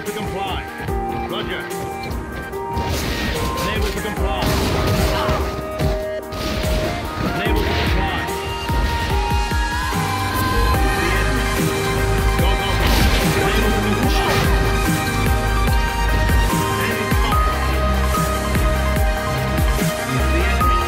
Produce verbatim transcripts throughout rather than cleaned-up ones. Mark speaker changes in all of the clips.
Speaker 1: to comply. Roger. Unable to comply. Unable to comply. The enemy. Go, go, go. Unable to comply. Enemy spotted. The enemy.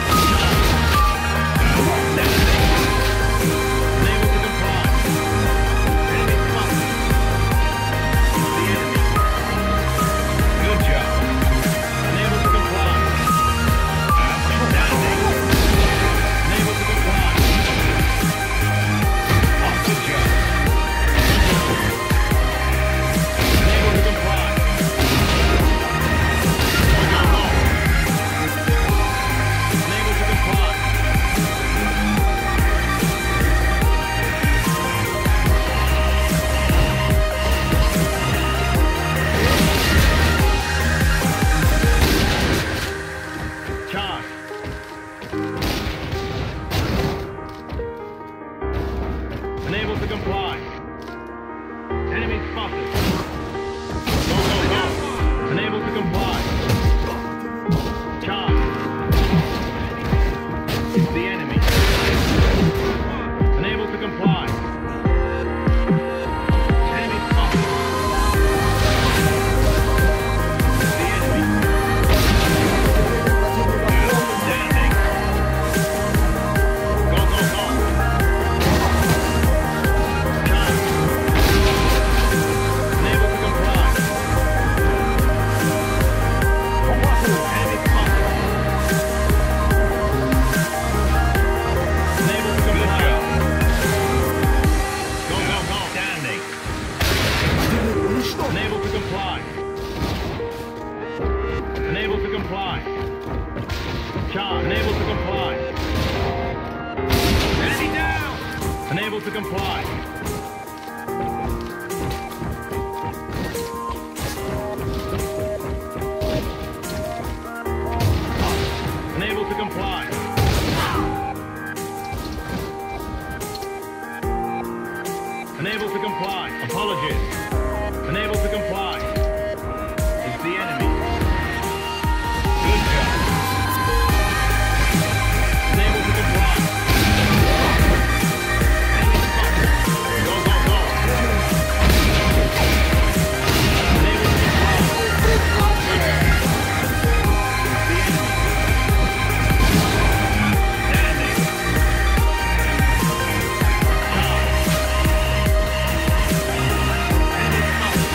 Speaker 1: Unable to comply. Enemy spotted. The enemy. Good job. Unable to comply. Outstanding. Unable to comply. Oh, good job. Unable to comply. Oh, no, no. Unable to comply. Charge. Unable to comply. Enemy spotted. Go, go, go. Unable to comply. Charge. It's the enemy. Unable to comply. Enemy spotted. The enemy. Outstanding. Go, go, go. Charge. Unable to comply. Enemy spotted. Unable to comply. Go, go, go. Standing. Unable to comply. Unable to comply. Charge. Unable to comply. Enemy down. Unable to comply. Unable to comply. Unable to comply. Apologies. Unable to comply. It's the enemy. Good job. Unable to comply. Enemy spotted. Go, go, go. Unable to comply. It's the enemy. Standing. Charge. Enemy spotted.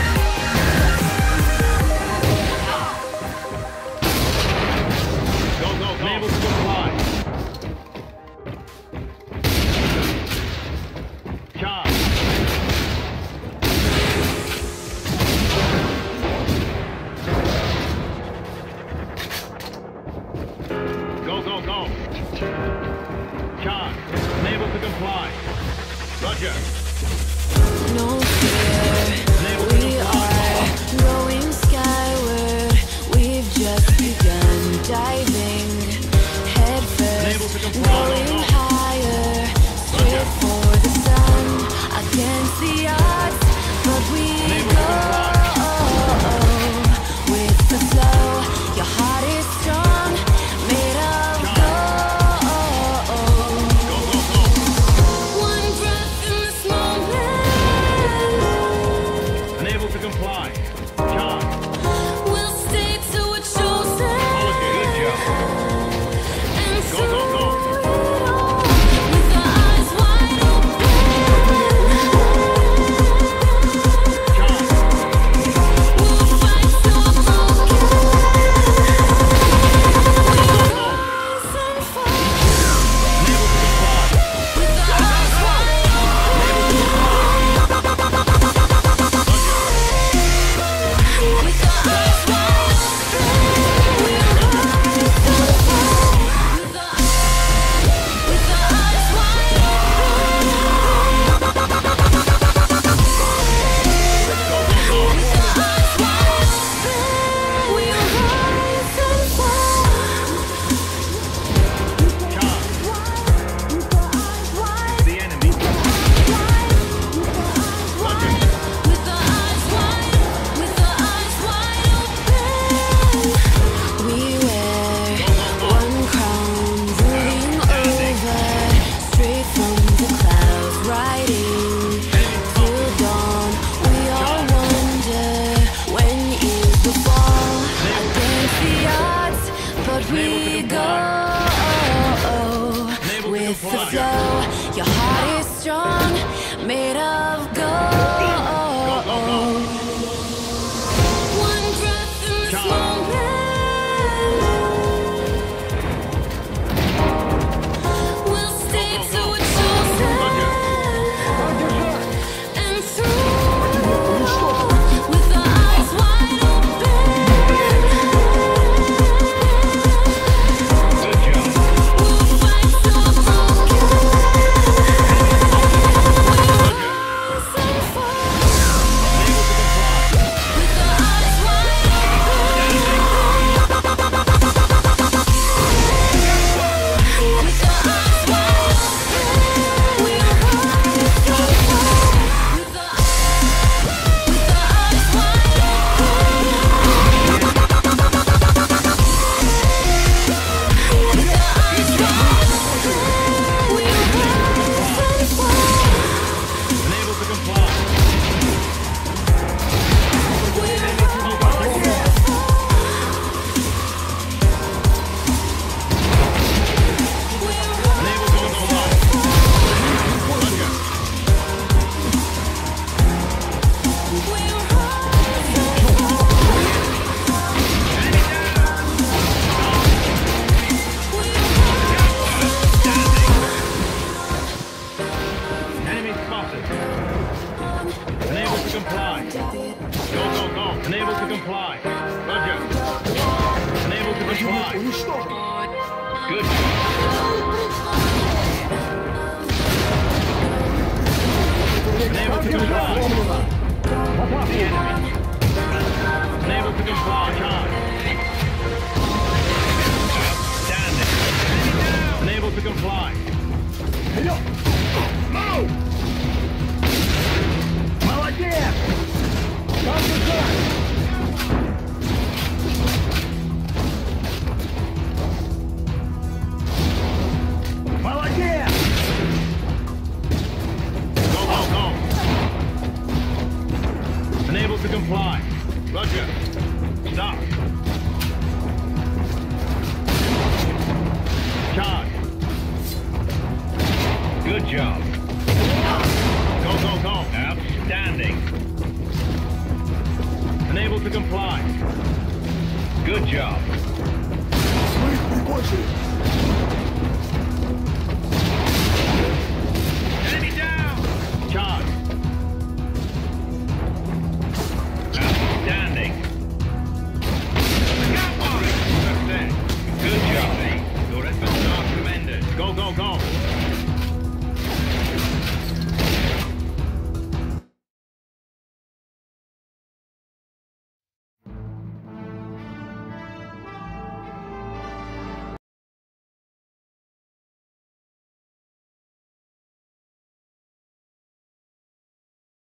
Speaker 1: Go, go, go. Unable to comply. Charge. Go, go, go. Charge. Unable to comply. Roger.
Speaker 2: No fear,
Speaker 1: Unable to
Speaker 2: we
Speaker 1: comply.
Speaker 2: are going skyward. We've just begun diving head
Speaker 1: Unable to
Speaker 2: first,
Speaker 1: comply.
Speaker 2: going
Speaker 1: No, no.
Speaker 2: higher, straight for the sun. Against the odds, but we
Speaker 1: Unable to
Speaker 2: go with the flow. Your heart is strong, made of gold.
Speaker 1: Go, go, go.
Speaker 2: One breath in this moment.
Speaker 1: Unable to comply. Charge.
Speaker 2: We'll stay till we're chosen.
Speaker 1: Apology. Good job.
Speaker 2: And
Speaker 1: Go, go, go.
Speaker 2: with our eyes wide open,
Speaker 1: Charge.
Speaker 2: we'll fight so broken.
Speaker 1: Go, go, go.
Speaker 2: Rise and fall
Speaker 1: Unable to comply.
Speaker 2: with our eyes wide open.
Speaker 1: Unable to comply. Roger.
Speaker 2: made of
Speaker 1: Go, go, go.
Speaker 2: gold. One breath in this
Speaker 1: Charge.
Speaker 2: moment. We'll stay
Speaker 1: Go, go,
Speaker 2: till
Speaker 1: go.
Speaker 2: we're chosen. And through, with our eyes wide open,
Speaker 1: Good job.
Speaker 2: we'll fight till we're broken. Rise and fall.
Speaker 1: Unable to comply.
Speaker 2: With our eyes wide open, with our eyes wide open, we rise and fall. With our with our eyes wide open, with our eyes wide open, we rise and fall.
Speaker 1: Unable to comply.
Speaker 2: We rise and
Speaker 1: Unable to comply. Roger. Enemy spotted. Unable to comply. Go, go, go. Unable to comply. Roger. Unable to comply. Good. Unable to comply. The enemy. Unable to comply. Charge. Outstanding. Unable to comply.
Speaker 3: Молодец! Так держать! Молодец!
Speaker 1: Go, go, go. Unable to comply. Roger. Stop. Charge. Good job. Go, go, go. Outstanding. Unable to comply. Good job.
Speaker 3: Своих прикончили!